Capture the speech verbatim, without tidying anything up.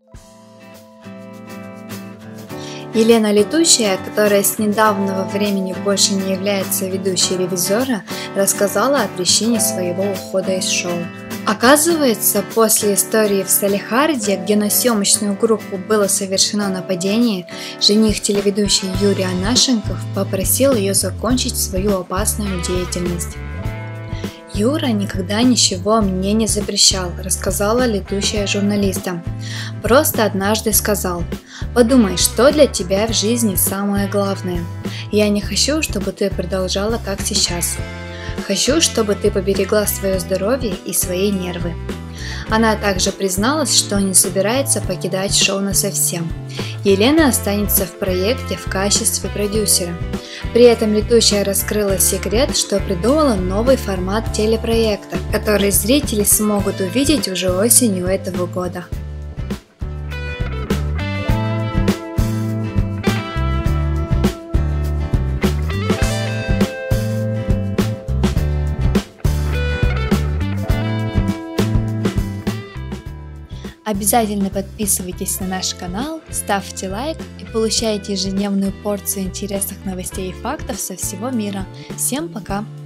Елена Летущая, которая с недавнего времени больше не является ведущей ревизора, рассказала о причине своего ухода из шоу. Оказывается, после истории в Салехарде, где на съемочную группу было совершено нападение, жених телеведущей Юрий Анашенков попросил ее закончить свою опасную деятельность. «Юра никогда ничего мне не запрещал», – рассказала Летущая журналистам. «Просто однажды сказал: подумай, что для тебя в жизни самое главное. Я не хочу, чтобы ты продолжала как сейчас. Хочу, чтобы ты поберегла свое здоровье и свои нервы». Она также призналась, что не собирается покидать шоу насовсем. Елена останется в проекте в качестве продюсера. При этом Летущая раскрыла секрет, что придумала новый формат телепроекта, который зрители смогут увидеть уже осенью этого года. Обязательно подписывайтесь на наш канал, ставьте лайк и получайте ежедневную порцию интересных новостей и фактов со всего мира. Всем пока!